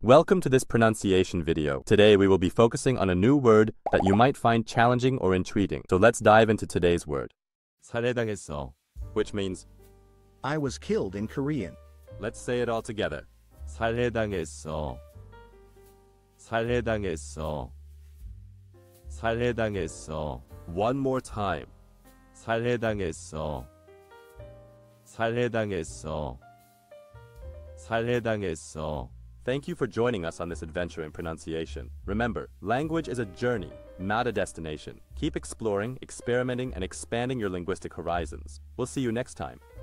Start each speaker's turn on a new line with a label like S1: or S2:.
S1: Welcome to this pronunciation video. Today we will be focusing on a new word that you might find challenging or intriguing. So let's dive into today's word,
S2: 살해당했어.
S1: which means,
S3: I was killed in Korean.
S1: let's say it all together.
S2: 살해당했어. 살해당했어. 살해당했어.
S1: One more time.
S2: 살해당했어. 살해당했어. 살해당했어.
S1: Thank you for joining us on this adventure in pronunciation. Remember, language is a journey, not a destination. Keep exploring, experimenting, and expanding your linguistic horizons. We'll see you next time.